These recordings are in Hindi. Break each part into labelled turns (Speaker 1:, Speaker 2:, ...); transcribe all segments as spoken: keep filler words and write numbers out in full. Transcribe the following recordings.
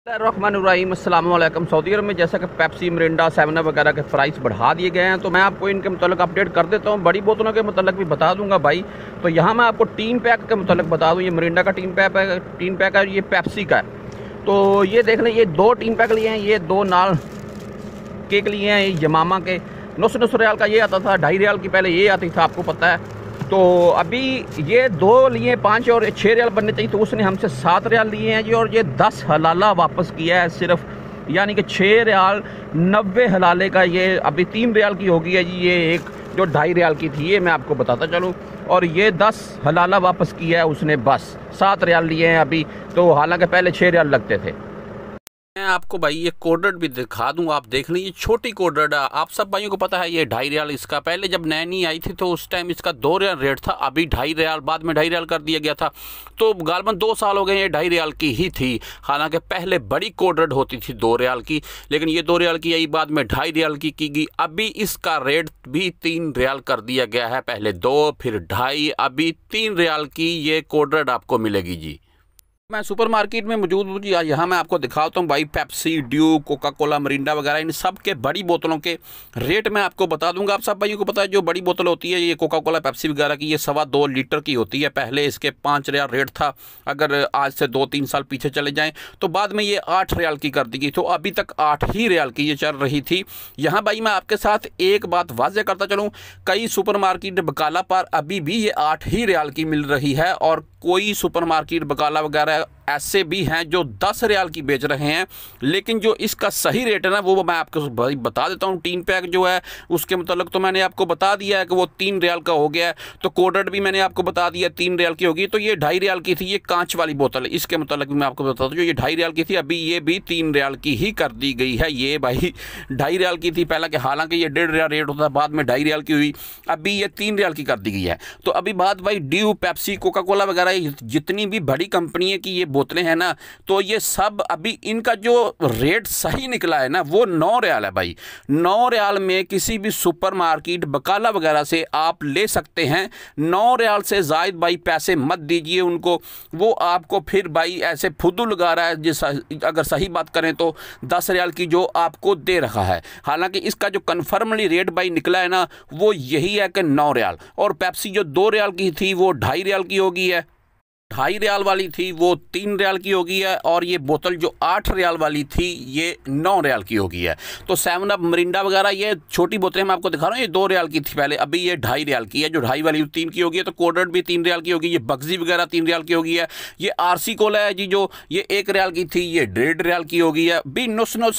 Speaker 1: रहमानुर्रहीम अस्सलाम वालेकुम। सऊदी अरब में जैसा कि पेप्सी, मिरिंडा, सेवन अप वगैरह के प्राइस बढ़ा दिए गए हैं, तो मैं आपको इनके मतलब अपडेट कर देता हूँ। बड़ी बोतलों के मतलब भी बता दूंगा भाई। तो यहाँ मैं आपको टीन पैक के मतलब बता दूँ। ये मिरिंडा का टीन पैक है, टीन पैक है, ये पेप्सी का है। तो ये देख लें, ये दो टीन पैक लिए हैं, ये दो नाल केक लिए हैं, ये जमामा के नौ सौ नौ सौ रियाल का ये आता था, ढाई रियाल की पहले ये आती था, आपको पता है। तो अभी ये दो लिए पाँच और छः रियाल बनने चाहिए, तो उसने हमसे सात रियाल लिए हैं जी। और ये दस हलाला वापस किया है सिर्फ, यानी कि छः रियाल नब्बे हलाले का ये अभी तीन रियाल की होगी है जी। ये एक जो ढाई रियाल की थी, ये मैं आपको बताता चलूँ। और ये दस हलाला वापस किया है उसने, बस सात रियाल लिए हैं अभी। तो हालांकि पहले छः रियाल लगते थे।
Speaker 2: मैं आपको भाई ये कोडर्ड भी दिखा दूंगा, आप देख लीजिए। छोटी कोडर्ड, आप सब भाइयों को पता है ये ढाई रियाल इसका। पहले जब नई नई आई थी तो उस टाइम इसका दो रियाल रेट था, अभी ढाई रियाल, बाद में ढाई रियाल कर दिया गया था। तो गालबन दो साल हो गए ये ढाई रियाल की ही थी। हालांकि पहले बड़ी कोडर्ड होती थी दो रियाल की, लेकिन ये दो रियाल की आई, बाद में ढाई रियाल की की गई। अभी इसका रेट भी तीन रियाल कर दिया गया है, पहले दो फिर ढाई, अभी तीन रियाल की ये कोडर्ड आपको मिलेगी जी। मैं सुपर मार्केट में मौजूद हूँ जी। यहाँ मैं आपको दिखाता हूँ भाई, Pepsi, Dew, Coca Cola, Mirinda वगैरह, इन सब के बड़ी बोतलों के रेट मैं आपको बता दूंगा। आप सब भाइयों को पता है जो बड़ी बोतल होती है ये कोका कोला, पेप्सी वगैरह की, ये सवा दो लीटर की होती है। पहले इसके पाँच रियाल रेट था, अगर आज से दो तीन साल पीछे चले जाएँ तो बाद में ये आठ रियाल की कर दी गई। तो अभी तक आठ ही रियाल की ये चल रही थी। यहाँ भाई मैं आपके साथ एक बात वाज़ेह करता चलूँ, कई सुपर मार्केट बकाला पर अभी भी ये आठ ही रियाल की मिल रही है, और कोई सुपर मार्केट बकाला वगैरह ऐसे भी हैं जो दस रियाल की बेच रहे हैं। लेकिन जो इसका सही रेट है ना, वो मैं आपको भाई बता देता हूँ। टीन पैक जो है उसके मतलब तो मैंने आपको बता दिया है कि वो तीन रियाल का हो गया है। तो कोडर्ड भी मैंने आपको बता दिया तीन रियाल की होगी। तो ये ढाई रियाल की थी, ये कांच वाली बोतल, इसके मतलब भी मैं आपको बता दूँ, जो ये ढाई रियाल की थी अभी ये भी तीन रियाल की ही कर दी गई है। ये भाई ढाई रियाल की थी पहले, कि हालांकि ये डेढ़ रियाल रेट होता, बाद में ढाई रियाल की हुई, अभी ये तीन रियाल की कर दी गई है। तो अभी बात भाई ड्यू, पेप्सी, कोका कोला वगैरह जितनी भी बड़ी कंपनी की ये बोतलें हैं ना, तो ये सब अभी इनका जो रेट सही निकला है ना, वो नौ रियाल है भाई। नौ रियाल में किसी भी सुपर मार्केट बकाला वगैरह से आप ले सकते हैं। नौ रियाल से ज़ायद भाई पैसे मत दीजिए उनको, वो आपको फिर भाई ऐसे फुदू लगा रहा है। जिस अगर सही बात करें तो दस रियाल की जो आपको दे रखा है, हालांकि इसका जो कन्फर्मली रेट भाई निकला है ना, वो यही है कि नौ रियाल। और पेप्सी जो दो रियाल की थी वो ढाई रियाल की होगी है, ढाई रियाल वाली थी वो तीन रियाल की होगी है, और ये बोतल जो आठ रियाल वाली थी ये नौ रियाल की होगी है। तो सेवन अप, मिरिंडा वगैरह ये छोटी बोतलें मैं आपको दिखा रहा हूँ, ये दो रियाल की थी पहले, अभी ये ढाई रियाल की है। जो ढाई वाली तीन की होगी है, तो कोडर्ड भी तीन रियाल की होगी, ये बग्जी वगैरह तीन रियाल की होगी है। ये आरसी कोला है जी, जो ये एक रियाल की थी, ये डेढ़ रियाल की होगी है। भी नुस नुस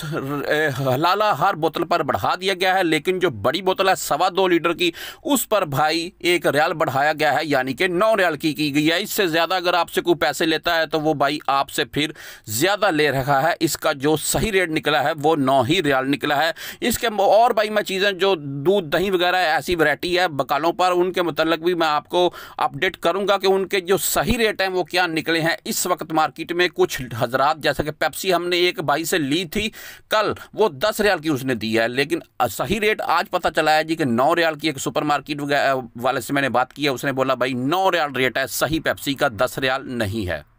Speaker 2: हलाला हर बोतल पर बढ़ा दिया गया है, लेकिन जो बड़ी बोतल है सवा दो लीटर की, उस पर भाई एक रियाल बढ़ाया गया है, यानी कि नौ रियाल की की गई है। इससे ज़्यादा अगर आपसे कोई पैसे लेता है तो वो भाई आपसे फिर ज़्यादा ले रहा है। इसका जो सही रेट निकला है वो नौ ही रियाल निकला है। इसके और भाई मैं चीज़ें जो दूध, दही वगैरह ऐसी वैरायटी है बकालों पर, उनके मतलब भी मैं आपको अपडेट करूंगा कि उनके जो सही रेट हैं वो क्या निकले हैं इस वक्त मार्केट में। कुछ हजरात, जैसा कि पेप्सी हमने एक भाई से ली थी कल, वो दस रियाल की उसने दी है, लेकिन सही रेट आज पता चला है जी कि नौ रियाल की। एक सुपर मार्केट वाले से मैंने बात की है, उसने बोला भाई नौ रियाल रेट है सही पेप्सी का, दस रियाल नहीं है।